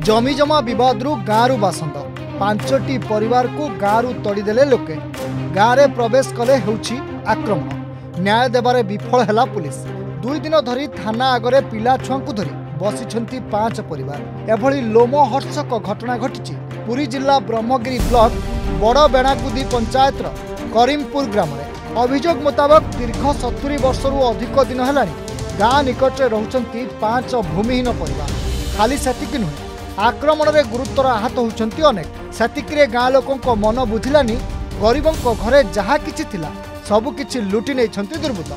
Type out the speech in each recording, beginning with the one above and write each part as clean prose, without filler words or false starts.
जमी जमा बद गाँव बासंद 5टी परिवार को गाँव तड़ीदेले लोके गाँव में प्रवेश कले होउछि आक्रमण। न्याय देबारे विफल हैला पुलिस। 2 दिन धरी थाना आगरे पिला छुआ धरी बसिछंती 5 परिवार। एभली लोमहर्षक घटना घटी पुरी जिला ब्रह्मगिरी ब्लॉक बड़ बेणाकुदी पंचायत करीमपुर ग्राम में। अभियोग मुताबक दीर्घ 70 वर्षरू अधिक दिन हेलानी गाँ निकटरे रहउछंती 5 भूमिहीन परिवार। खाली सेतिक नुहे, आक्रमण में गुरुतर आहत होउछंती अनेक। सेतिकरे गाँ लोकों मन बुझिलानी गरीबों घरे जहाँ किछि थिला सबु किछि लुटि नैछंती दुर्बृत्त।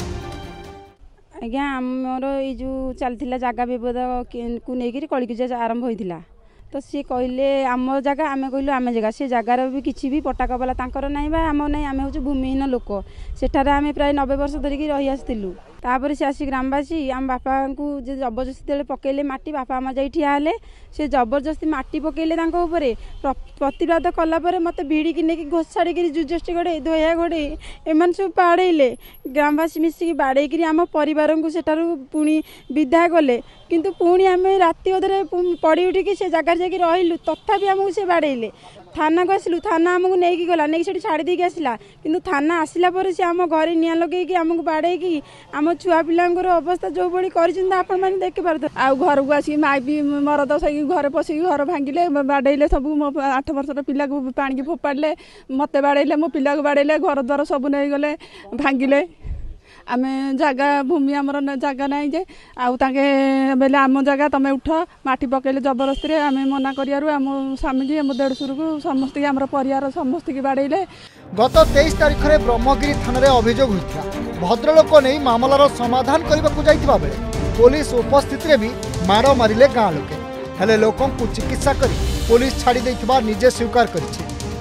आज्ञा आमर ये जो चलता जगह बद को लेकिन कलिकज आरंभ होता तो सी कहले आम जगह आम कहलु आम जगह से जगार भी किसी भी पट्टा कबला तांकर नहीं बा आम नहीं आम हूँ भूमिहीन लोक। सेठारे आम प्राय 90 वर्ष धरिकी रही आसलु। तापर से आसी ग्रामवासी आम बापा को जबरदस्ती पकड़े माटी बापा आम जा ठिया से जबरदस्ती माटी पकड़े प्रतिवाद कलापर मत भिड़ी नहीं घोषाड़ी जुजस्टी गोड़े धोया गोड़े एम सब बाड़े ग्रामवासी मिसिकी बाड़े आम परिवार को सेठारू पुणी विदा कले किंतु पुणी आम राति अधरे पड़ी उठिकी से जगार जाकि रहिलु तथापि आमको से बाड़े। थाना को आसलु, थाना आमको नहीं गला नहीं से छाड़ी देकी आसला किंतु थाना आसला पर से आम घरे निया लगे आमको बाड़े आम छुआ पिलांकर अवस्था जो बड़ी आपण मैंने देखि पार आ घर को आसिक माई भी मरद सही घर पशिक घर भांगिले बाड़े सब मो 8 वर्षर पिला को पानी फोपाड़े मत बाड़े मो पिला को बाड़े घर द्वार सब नहीं गले भांगिले। आम जगह भूमि आमर जगह ना जे आगे आम जगह तुम उठ माटी पकड़े जबरदस्ती आम मना कर स्वामी की देढ़शुर को समस्त आम परिवार समस्त की बाड़े। गत 23 तारिख में ब्रह्मगिरी थाना अभियोग होता भद्रलोक नहीं मामलार समाधान करने को जाइतिबा बेले पुलिस उपस्थित भी माड़ मारे गाँ लोके हेले लोकों को चिकित्सा कर पुलिस छाड़ी देथिबा निजे स्वीकार करिछि।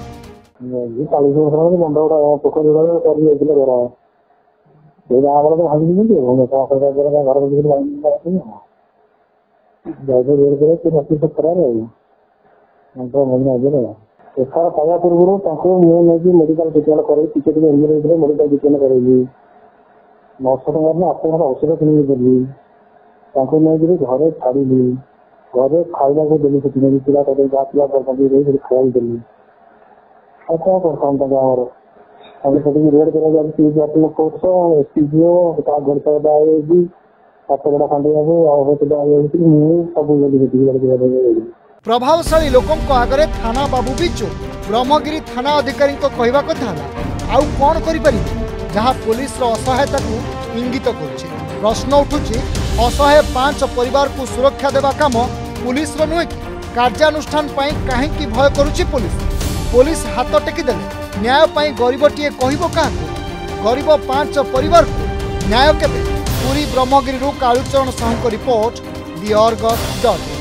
एफआईआर पाया पूर्व मेडिकल ट्रिटमेंट कर मेडिकल ट्रिटमेंट करेगी 900 टकर आत्महत्या औषध किणी घरे छाड़ी घरे खाइबा को देली पिला पिला खाई देली क्या करता रेड कर प्रभावशाली लोकों आगरे थाना बाबू भी चुप। ब्रह्मगिरी थाना अधिकारी कहवा कथा आउ कौन करि जहाँ पुलिस असहायता को इंगित करुछि। प्रश्न उठुछि असहाय 5 परिवार को सुरक्षा देवा काम पुलिस नुहे कि कार्यानुष्ठान कहीं भय करुछि पुलिस हाथ टेकी देले न्याय पाई गरीबटीए कहबो काहाको। गरीब 5 परिवार को न्याय केबे? पूरी Brahmagiri Kalucharan Sahu report, the Argus.